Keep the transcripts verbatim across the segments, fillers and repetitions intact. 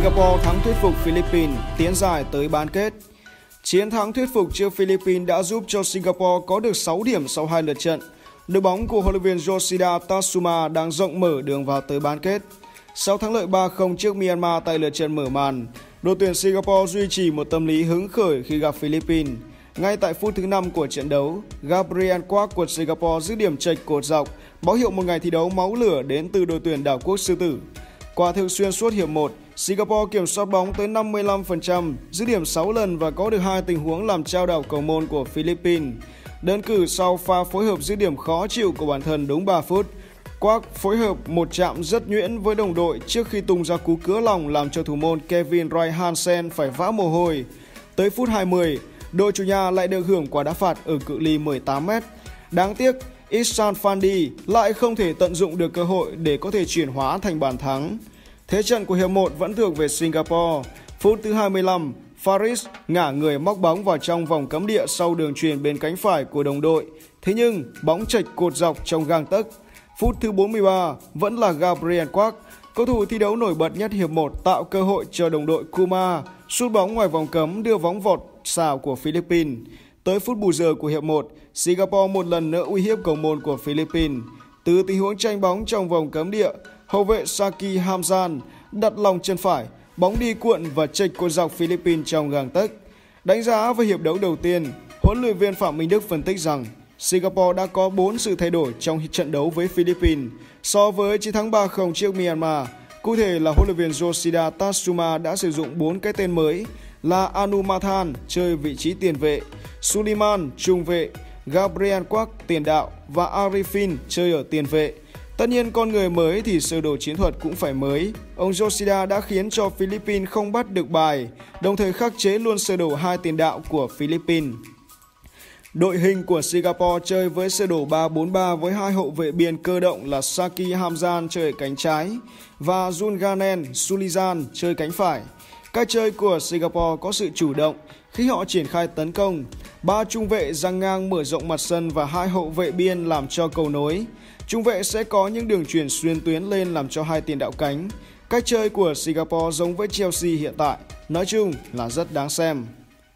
Singapore thắng thuyết phục Philippines tiến giải tới bán kết. Chiến thắng thuyết phục trước Philippines đã giúp cho Singapore có được sáu điểm sau hai lượt trận. Đội bóng của huấn luyện viên Yoshida Tatsuma đang rộng mở đường vào tới bán kết. Sau thắng lợi ba không trước Myanmar tại lượt trận mở màn, đội tuyển Singapore duy trì một tâm lý hứng khởi khi gặp Philippines. Ngay tại phút thứ năm của trận đấu, Gabriel Kwok của Singapore dứt điểm chệch cột dọc, báo hiệu một ngày thi đấu máu lửa đến từ đội tuyển đảo quốc Sư Tử. Quả thực xuyên suốt hiệp một, Singapore kiểm soát bóng tới năm mươi lăm phần trăm, dứt điểm sáu lần và có được hai tình huống làm trao đảo cầu môn của Philippines. Đơn cử sau pha phối hợp dứt điểm khó chịu của bản thân đúng ba phút, Kwok phối hợp một chạm rất nhuyễn với đồng đội trước khi tung ra cú cứa lòng làm cho thủ môn Kevin Roy Hansen phải vã mồ hôi. Tới phút hai mươi, đội chủ nhà lại được hưởng quả đá phạt ở cự ly mười tám mét. Đáng tiếc, Ihsan Fandi lại không thể tận dụng được cơ hội để có thể chuyển hóa thành bàn thắng. Thế trận của hiệp một vẫn thuộc về Singapore. Phút thứ hai mươi lăm, Faris ngả người móc bóng vào trong vòng cấm địa sau đường chuyền bên cánh phải của đồng đội. Thế nhưng bóng chệch cột dọc trong gang tấc. Phút thứ bốn mươi ba vẫn là Gabriel Kwok, cầu thủ thi đấu nổi bật nhất hiệp một, tạo cơ hội cho đồng đội Kuma sút bóng ngoài vòng cấm đưa bóng vọt xào của Philippines. Tới phút bù giờ của hiệp một, Singapore một lần nữa uy hiếp cầu môn của Philippines. Từ tình huống tranh bóng trong vòng cấm địa, hậu vệ Saki Hamzan đặt lòng chân phải, bóng đi cuộn và chệch cột dọc Philippines trong gang tấc. Đánh giá về hiệp đấu đầu tiên, huấn luyện viên Phạm Minh Đức phân tích rằng Singapore đã có bốn sự thay đổi trong trận đấu với Philippines so với chiến thắng ba không trước Myanmar. Cụ thể là huấn luyện viên Yoshida Tatsuma đã sử dụng bốn cái tên mới là Anumathan chơi vị trí tiền vệ, Suliman trung vệ, Gabriel Kwok tiền đạo và Arifin chơi ở tiền vệ. Tất nhiên con người mới thì sơ đồ chiến thuật cũng phải mới. Ông Yoshida đã khiến cho Philippines không bắt được bài, đồng thời khắc chế luôn sơ đồ hai tiền đạo của Philippines. Đội hình của Singapore chơi với sơ đồ ba bốn ba với hai hậu vệ biên cơ động là Saki Hamzan chơi cánh trái và Junganen Sulizan chơi cánh phải. Cách chơi của Singapore có sự chủ động khi họ triển khai tấn công. Ba trung vệ giăng ngang mở rộng mặt sân và hai hậu vệ biên làm cho cầu nối. Trung vệ sẽ có những đường chuyền xuyên tuyến lên làm cho hai tiền đạo cánh. Cách chơi của Singapore giống với Chelsea hiện tại, nói chung là rất đáng xem.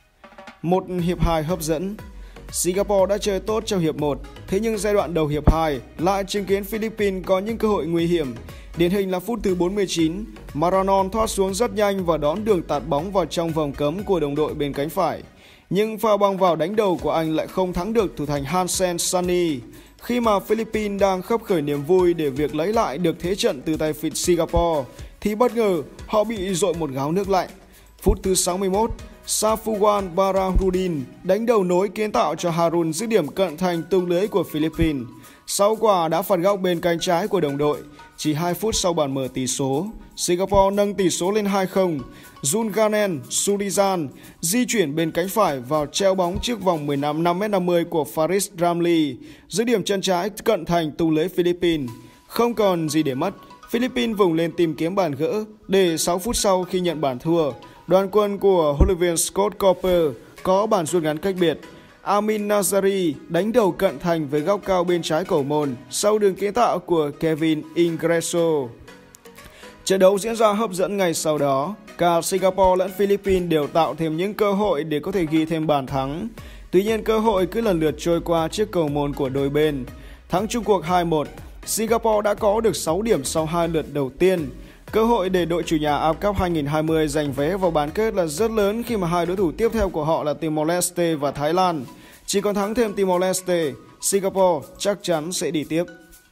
Một hiệp hai hấp dẫn. Singapore đã chơi tốt trong hiệp một, thế nhưng giai đoạn đầu hiệp hai lại chứng kiến Philippines có những cơ hội nguy hiểm. Điển hình là phút thứ bốn mươi chín, Maranon thoát xuống rất nhanh và đón đường tạt bóng vào trong vòng cấm của đồng đội bên cánh phải. Nhưng pha băng vào đánh đầu của anh lại không thắng được thủ thành Hansen Sunny. Khi mà Philippines đang khấp khởi niềm vui để việc lấy lại được thế trận từ tay phía Singapore, thì bất ngờ họ bị dội một gáo nước lạnh. Phút thứ sáu mươi mốt, Safuwan Barahudin đánh đầu nối kiến tạo cho Harun dứt điểm cận thành tung lưới của Philippines. Sau quả đá phạt góc bên cánh trái của đồng đội, chỉ hai phút sau bàn mở tỷ số, Singapore nâng tỷ số lên hai không. Junganen Sulizan di chuyển bên cánh phải vào treo bóng trước vòng mười lăm năm mét năm mươi của Faris Ramli, dứt điểm chân trái cận thành tung lưới Philippines. Không còn gì để mất, Philippines vùng lên tìm kiếm bàn gỡ để sáu phút sau khi nhận bàn thua, đoàn quân của huấn luyện viên Scott Cooper có bàn rút ngắn cách biệt. Amin Nazari đánh đầu cận thành với góc cao bên trái cầu môn sau đường kiến tạo của Kevin Ingreso. Trận đấu diễn ra hấp dẫn ngay sau đó, cả Singapore lẫn Philippines đều tạo thêm những cơ hội để có thể ghi thêm bàn thắng. Tuy nhiên cơ hội cứ lần lượt trôi qua trước cầu môn của đôi bên. Thắng chung cuộc hai một, Singapore đã có được sáu điểm sau hai lượt đầu tiên. Cơ hội để đội chủ nhà a ép ép Cup hai không hai không giành vé vào bán kết là rất lớn khi mà hai đối thủ tiếp theo của họ là Timor-Leste và Thái Lan. Chỉ còn thắng thêm Timor-Leste, Singapore chắc chắn sẽ đi tiếp.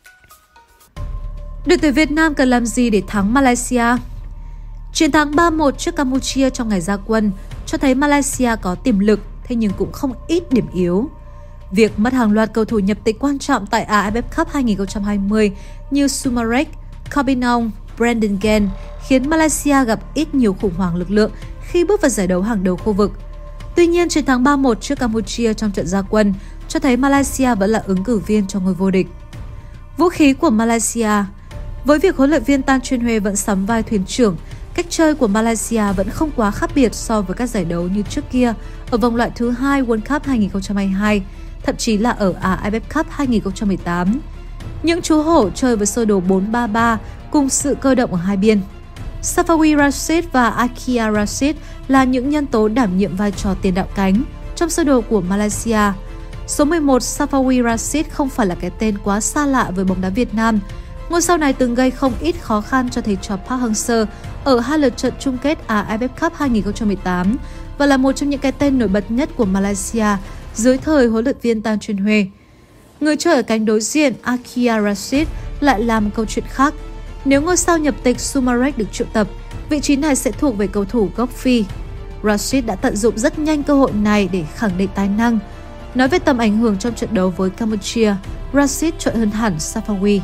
Đội tuyển Việt Nam cần làm gì để thắng Malaysia? Chiến thắng ba một trước Campuchia trong ngày ra quân cho thấy Malaysia có tiềm lực, thế nhưng cũng không ít điểm yếu. Việc mất hàng loạt cầu thủ nhập tịch quan trọng tại a ép ép Cup hai không hai không như Sumarek, Kobinong, Brandon Gen khiến Malaysia gặp ít nhiều khủng hoảng lực lượng khi bước vào giải đấu hàng đầu khu vực. Tuy nhiên, chiến thắng ba một trước Campuchia trong trận ra quân cho thấy Malaysia vẫn là ứng cử viên cho ngôi vô địch. Vũ khí của Malaysia. Với việc huấn luyện viên Tan Chuen Huê vẫn sắm vai thuyền trưởng, cách chơi của Malaysia vẫn không quá khác biệt so với các giải đấu như trước kia ở vòng loại thứ hai World Cup hai không hai hai, thậm chí là ở a ép ép Cup hai không một tám. Những chú hổ chơi với sơ đồ bốn ba ba cùng sự cơ động ở hai biên. Safawi Rashid và Akia Rashid là những nhân tố đảm nhiệm vai trò tiền đạo cánh trong sơ đồ của Malaysia. Số mười một Safawi Rashid không phải là cái tên quá xa lạ với bóng đá Việt Nam. Ngôi sao này từng gây không ít khó khăn cho thầy trò Park Hang-seo ở hai lượt trận chung kết a ép ép Cup hai nghìn không trăm mười tám và là một trong những cái tên nổi bật nhất của Malaysia dưới thời huấn luyện viên Tan Chun Hue. Người chơi ở cánh đối diện Akia Rashid lại làm câu chuyện khác. Nếu ngôi sao nhập tịch Sumarek được triệu tập, vị trí này sẽ thuộc về cầu thủ gốc Phi. Rashid đã tận dụng rất nhanh cơ hội này để khẳng định tài năng. Nói về tầm ảnh hưởng trong trận đấu với Campuchia, Rashid trội hơn hẳn Safawi.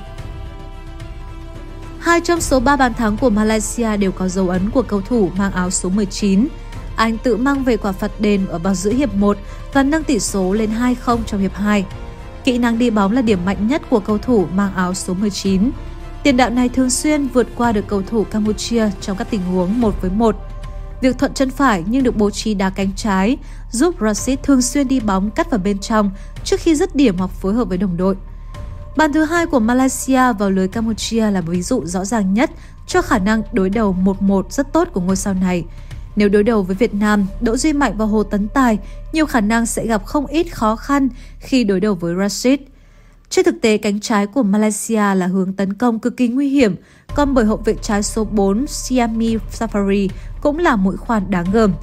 Hai trong số ba bàn thắng của Malaysia đều có dấu ấn của cầu thủ mang áo số mười chín. Anh tự mang về quả phạt đền ở vào giữa hiệp một và nâng tỷ số lên hai không trong hiệp hai. Kỹ năng đi bóng là điểm mạnh nhất của cầu thủ mang áo số mười chín. Tiền đạo này thường xuyên vượt qua được cầu thủ Campuchia trong các tình huống một với một. Việc thuận chân phải nhưng được bố trí đá cánh trái giúp Rashid thường xuyên đi bóng cắt vào bên trong trước khi dứt điểm hoặc phối hợp với đồng đội. Bàn thứ hai của Malaysia vào lưới Campuchia là ví dụ rõ ràng nhất cho khả năng đối đầu một một rất tốt của ngôi sao này. Nếu đối đầu với Việt Nam, Đỗ Duy Mạnh và Hồ Tấn Tài nhiều khả năng sẽ gặp không ít khó khăn khi đối đầu với Rashid. Trên thực tế, cánh trái của Malaysia là hướng tấn công cực kỳ nguy hiểm, còn bởi hậu vệ trái số bốn Siami Safari cũng là mũi khoan đáng gờm.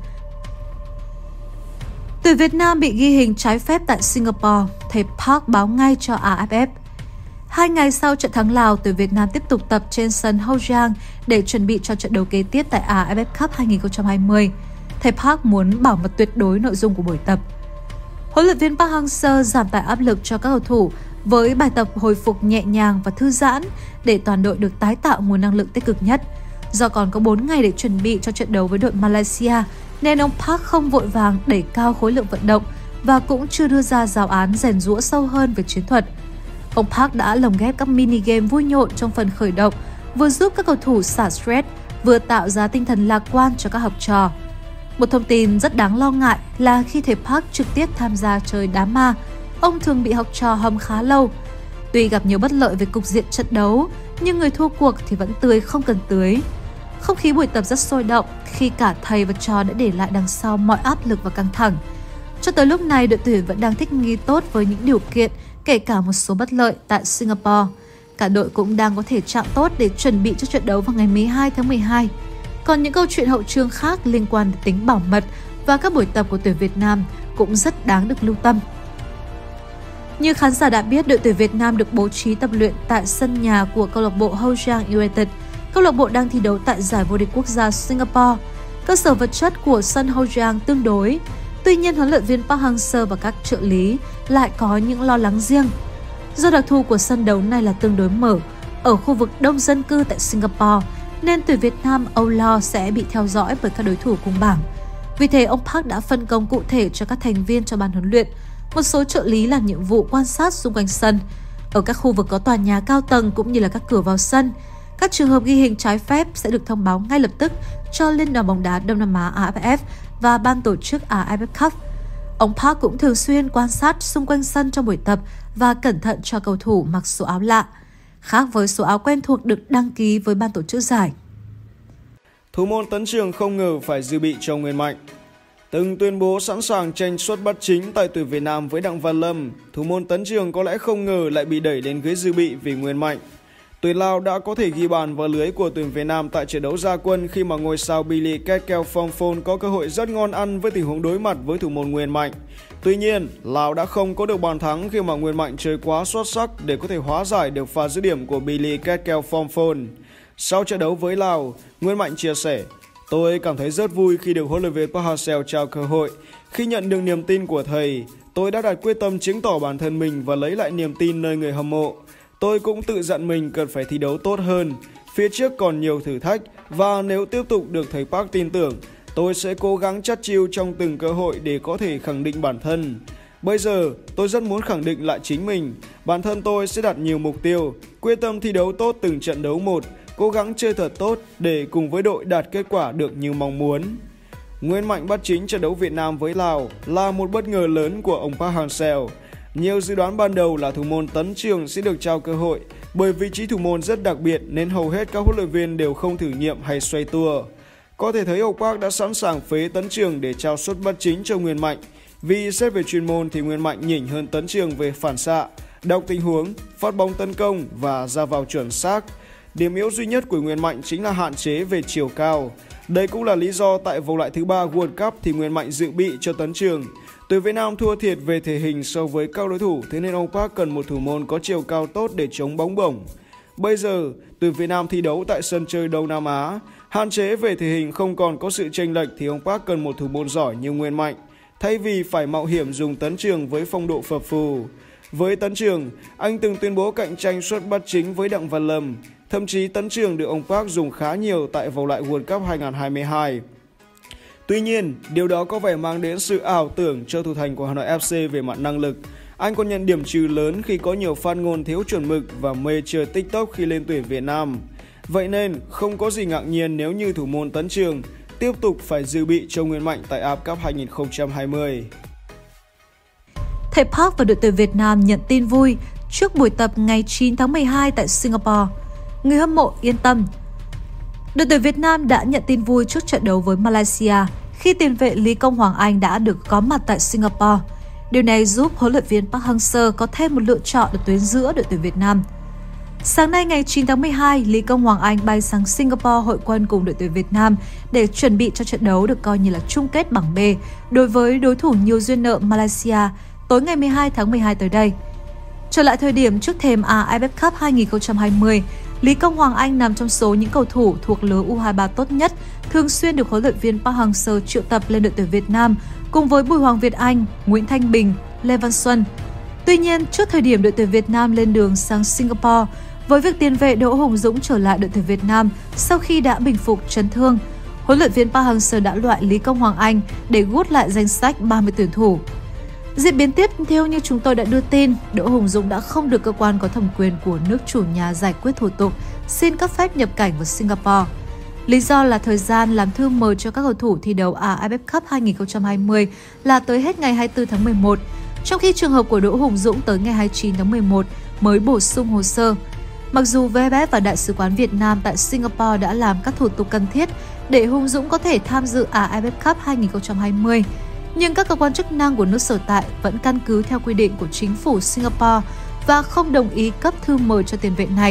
Tuyển Việt Nam bị ghi hình trái phép tại Singapore, thầy Park báo ngay cho a ép ép. Hai ngày sau trận thắng Lào, tuyển Việt Nam tiếp tục tập trên sân Hậu Giang để chuẩn bị cho trận đấu kế tiếp tại a ép ép Cup hai nghìn không trăm hai mươi. Thầy Park muốn bảo mật tuyệt đối nội dung của buổi tập. Huấn luyện viên Park Hang-seo giảm tải áp lực cho các cầu thủ với bài tập hồi phục nhẹ nhàng và thư giãn để toàn đội được tái tạo nguồn năng lượng tích cực nhất. Do còn có bốn ngày để chuẩn bị cho trận đấu với đội Malaysia, nên ông Park không vội vàng đẩy cao khối lượng vận động và cũng chưa đưa ra giáo án rèn giũa sâu hơn về chiến thuật. Ông Park đã lồng ghép các mini game vui nhộn trong phần khởi động, vừa giúp các cầu thủ xả stress, vừa tạo ra tinh thần lạc quan cho các học trò. Một thông tin rất đáng lo ngại là khi thầy Park trực tiếp tham gia chơi đá ma, ông thường bị học trò hâm khá lâu. Tuy gặp nhiều bất lợi về cục diện trận đấu, nhưng người thua cuộc thì vẫn tươi không cần tưới. Không khí buổi tập rất sôi động khi cả thầy và trò đã để lại đằng sau mọi áp lực và căng thẳng. Cho tới lúc này, đội tuyển vẫn đang thích nghi tốt với những điều kiện, kể cả một số bất lợi tại Singapore. Cả đội cũng đang có thể trạng tốt để chuẩn bị cho trận đấu vào ngày mười hai tháng mười hai. Còn những câu chuyện hậu trường khác liên quan đến tính bảo mật và các buổi tập của tuyển Việt Nam cũng rất đáng được lưu tâm. Như khán giả đã biết, đội tuyển Việt Nam được bố trí tập luyện tại sân nhà của câu lạc bộ Hậu Giang United. Câu lạc bộ đang thi đấu tại giải vô địch quốc gia Singapore. Cơ sở vật chất của sân Hậu Giang tương đối. Tuy nhiên, huấn luyện viên Park Hang-seo và các trợ lý lại có những lo lắng riêng. Do đặc thù của sân đấu này là tương đối mở, ở khu vực đông dân cư tại Singapore, nên tuyển Việt Nam âu lo sẽ bị theo dõi bởi các đối thủ cùng bảng. Vì thế, ông Park đã phân công cụ thể cho các thành viên cho ban huấn luyện. Một số trợ lý làm nhiệm vụ quan sát xung quanh sân. Ở các khu vực có tòa nhà cao tầng cũng như là các cửa vào sân, các trường hợp ghi hình trái phép sẽ được thông báo ngay lập tức cho Liên đoàn bóng đá Đông Nam Á a ép ép và ban tổ chức a ép ép Cup. Ông Park cũng thường xuyên quan sát xung quanh sân trong buổi tập và cẩn thận cho cầu thủ mặc số áo lạ, khác với số áo quen thuộc được đăng ký với ban tổ chức giải. Thủ môn Tấn Trường không ngờ phải dự bị cho Nguyên Mạnh. Từng tuyên bố sẵn sàng tranh suất bắt chính tại tuyển Việt Nam với Đặng Văn Lâm, thủ môn Tấn Trường có lẽ không ngờ lại bị đẩy đến ghế dự bị vì Nguyên Mạnh. Tuyển Lào đã có thể ghi bàn vào lưới của tuyển Việt Nam tại trận đấu ra quân khi mà ngôi sao Billy Ketkelphongphon có cơ hội rất ngon ăn với tình huống đối mặt với thủ môn Nguyên Mạnh. Tuy nhiên, Lào đã không có được bàn thắng khi mà Nguyên Mạnh chơi quá xuất sắc để có thể hóa giải được pha dứt điểm của Billy Ketkelphongphon. Sau trận đấu với Lào, Nguyên Mạnh chia sẻ: "Tôi cảm thấy rất vui khi được huấn luyện viên Park Hang-seo trao cơ hội. Khi nhận được niềm tin của thầy, tôi đã đặt quyết tâm chứng tỏ bản thân mình và lấy lại niềm tin nơi người hâm mộ. Tôi cũng tự dặn mình cần phải thi đấu tốt hơn. Phía trước còn nhiều thử thách và nếu tiếp tục được thầy Park tin tưởng, tôi sẽ cố gắng chắt chiu trong từng cơ hội để có thể khẳng định bản thân. Bây giờ, tôi rất muốn khẳng định lại chính mình. Bản thân tôi sẽ đặt nhiều mục tiêu, quyết tâm thi đấu tốt từng trận đấu một, cố gắng chơi thật tốt để cùng với đội đạt kết quả được như mong muốn." Nguyên Mạnh bắt chính trận đấu Việt Nam với Lào là một bất ngờ lớn của ông Park Hang-seo. Nhiều dự đoán ban đầu là thủ môn Tấn Trường sẽ được trao cơ hội Bởi vị trí thủ môn rất đặc biệt nên hầu hết các huấn luyện viên đều không thử nghiệm hay xoay tua. Có thể thấy ông Park đã sẵn sàng phế Tấn Trường để trao suất bắt chính cho Nguyên Mạnh. Vì xét về chuyên môn thì Nguyên Mạnh nhỉnh hơn Tấn Trường về phản xạ, đọc tình huống, phát bóng tấn công và ra vào chuẩn xác. Điểm yếu duy nhất của Nguyên Mạnh chính là hạn chế về chiều cao. Đây cũng là lý do tại vòng loại thứ ba World Cup thì Nguyên Mạnh dự bị cho Tấn Trường. Tuyển Việt Nam thua thiệt về thể hình so với các đối thủ, thế nên ông Park cần một thủ môn có chiều cao tốt để chống bóng bổng. Bây giờ, tuyển Việt Nam thi đấu tại sân chơi Đông Nam Á, hạn chế về thể hình không còn có sự chênh lệch thì ông Park cần một thủ môn giỏi như Nguyên Mạnh, thay vì phải mạo hiểm dùng Tấn Trường với phong độ phập phù. Với Tấn Trường, anh từng tuyên bố cạnh tranh suất bắt chính với Đặng Văn Lâm. Thậm chí Tấn Trường được ông Park dùng khá nhiều tại vòng loại World Cup hai không hai hai. Tuy nhiên, điều đó có vẻ mang đến sự ảo tưởng cho thủ thành của Hà Nội ép xê về mặt năng lực. Anh còn nhận điểm trừ lớn khi có nhiều phát ngôn thiếu chuẩn mực và mê chơi TikTok khi lên tuyển Việt Nam. Vậy nên, không có gì ngạc nhiên nếu như thủ môn Tấn Trường tiếp tục phải dự bị cho Nguyên Mạnh tại a ép ép Cup hai không hai không. Thầy Park và đội tuyển Việt Nam nhận tin vui trước buổi tập ngày chín tháng mười hai tại Singapore. Người hâm mộ yên tâm. Đội tuyển Việt Nam đã nhận tin vui trước trận đấu với Malaysia khi tiền vệ Lý Công Hoàng Anh đã được có mặt tại Singapore. Điều này giúp huấn luyện viên Park Hang-seo có thêm một lựa chọn ở tuyến giữa đội tuyển Việt Nam. Sáng nay ngày chín tháng mười hai, Lý Công Hoàng Anh bay sang Singapore hội quân cùng đội tuyển Việt Nam để chuẩn bị cho trận đấu được coi như là chung kết bảng B đối với đối thủ nhiều duyên nợ Malaysia tối ngày mười hai tháng mười hai tới đây. Trở lại thời điểm trước thềm a ép ép Cup hai không hai không, Lý Công Hoàng Anh nằm trong số những cầu thủ thuộc lứa U hai mươi ba tốt nhất, thường xuyên được huấn luyện viên Park Hang-seo triệu tập lên đội tuyển Việt Nam cùng với Bùi Hoàng Việt Anh, Nguyễn Thanh Bình, Lê Văn Xuân. Tuy nhiên, trước thời điểm đội tuyển Việt Nam lên đường sang Singapore, với việc tiền vệ Đỗ Hùng Dũng trở lại đội tuyển Việt Nam sau khi đã bình phục chấn thương, huấn luyện viên Park Hang-seo đã loại Lý Công Hoàng Anh để gút lại danh sách ba mươi tuyển thủ. Diễn biến tiếp theo như chúng tôi đã đưa tin, Đỗ Hùng Dũng đã không được cơ quan có thẩm quyền của nước chủ nhà giải quyết thủ tục xin cấp phép nhập cảnh vào Singapore. Lý do là thời gian làm thư mời cho các cầu thủ thi đấu a ép ép Cup hai không hai không là tới hết ngày hai mươi tư tháng mười một, trong khi trường hợp của Đỗ Hùng Dũng tới ngày hai mươi chín tháng mười một mới bổ sung hồ sơ. Mặc dù vê ép ép và Đại sứ quán Việt Nam tại Singapore đã làm các thủ tục cần thiết để Hùng Dũng có thể tham dự a ép ép Cup hai không hai không, nhưng các cơ quan chức năng của nước sở tại vẫn căn cứ theo quy định của chính phủ Singapore và không đồng ý cấp thư mời cho tiền vệ này.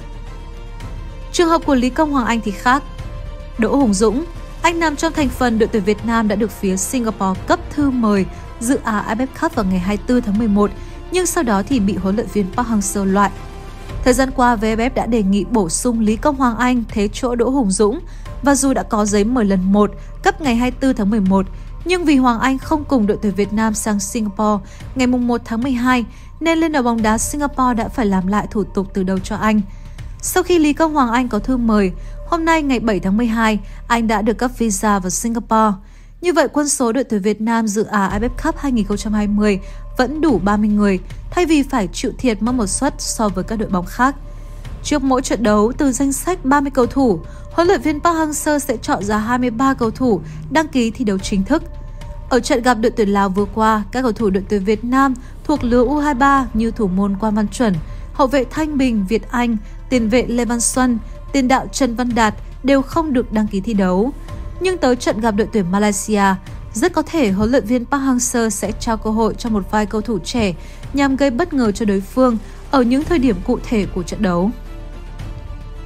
Trường hợp của Lý Công Hoàng Anh thì khác. Đỗ Hùng Dũng, anh nằm trong thành phần đội tuyển Việt Nam đã được phía Singapore cấp thư mời dự a ép ép Cup vào ngày hai mươi tư tháng mười một, nhưng sau đó thì bị huấn luyện viên Park Hang-seo loại. Thời gian qua, vê ép ép đã đề nghị bổ sung Lý Công Hoàng Anh thế chỗ Đỗ Hùng Dũng, và dù đã có giấy mời lần một cấp ngày hai mươi tư tháng mười một, nhưng vì Hoàng Anh không cùng đội tuyển Việt Nam sang Singapore ngày một tháng mười hai, nên Liên đoàn bóng đá Singapore đã phải làm lại thủ tục từ đầu cho anh. Sau khi Lý Công Hoàng Anh có thư mời, hôm nay ngày bảy tháng mười hai, anh đã được cấp visa vào Singapore. Như vậy, quân số đội tuyển Việt Nam dự a ép ép Cup hai không hai không vẫn đủ ba mươi người, thay vì phải chịu thiệt mất một suất so với các đội bóng khác. Trước mỗi trận đấu, từ danh sách ba mươi cầu thủ, huấn luyện viên Park Hang-seo sẽ chọn ra hai mươi ba cầu thủ đăng ký thi đấu chính thức. Ở trận gặp đội tuyển Lào vừa qua, các cầu thủ đội tuyển Việt Nam thuộc lứa U hai mươi ba như thủ môn Quang Văn Chuẩn, hậu vệ Thanh Bình, Việt Anh, tiền vệ Lê Văn Xuân, tiền đạo Trần Văn Đạt đều không được đăng ký thi đấu. Nhưng tới trận gặp đội tuyển Malaysia, rất có thể huấn luyện viên Park Hang-seo sẽ trao cơ hội cho một vài cầu thủ trẻ nhằm gây bất ngờ cho đối phương ở những thời điểm cụ thể của trận đấu.